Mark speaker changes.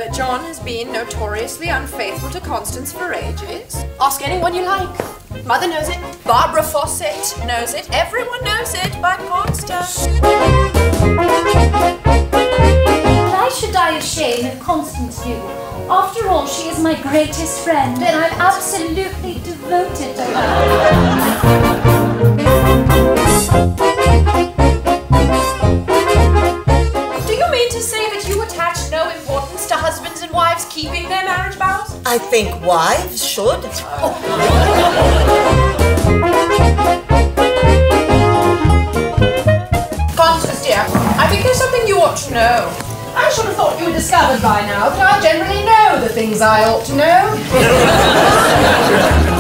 Speaker 1: that John has been notoriously unfaithful to Constance for ages? Ask anyone you like. Mother knows it. Barbara Fawcett knows it. Everyone knows it but Constance.
Speaker 2: Why should I have shame if Constance knew? After all, she is my greatest friend, and I'm absolutely devoted to her.
Speaker 1: Do you mean to say that you attach no importance to husbands and wives keeping their marriage vows?
Speaker 3: I think wives should.
Speaker 1: Constance, dear, I think there's something you ought to know. I should have thought you had discovered by now that I generally know the things I ought to know.